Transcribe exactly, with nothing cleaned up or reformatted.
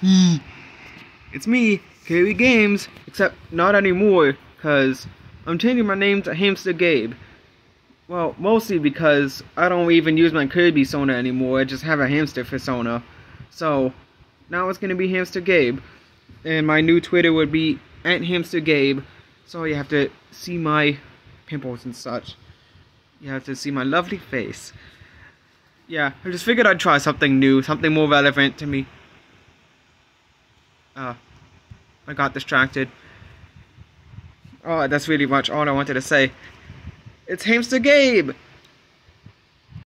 It's me, Kirby Games, except not anymore, cause I'm changing my name to HamsterGabe. Well, mostly because I don't even use my Kirby sona anymore, I just have a hamster for sona. So, now it's gonna be HamsterGabe. And my new Twitter would be at HamsterGabe. So you have to see my pimples and such. You have to see my lovely face. Yeah, I just figured I'd try something new, something more relevant to me. Uh, I got distracted. Oh, that's really much all I wanted to say. It's HamsterGabe!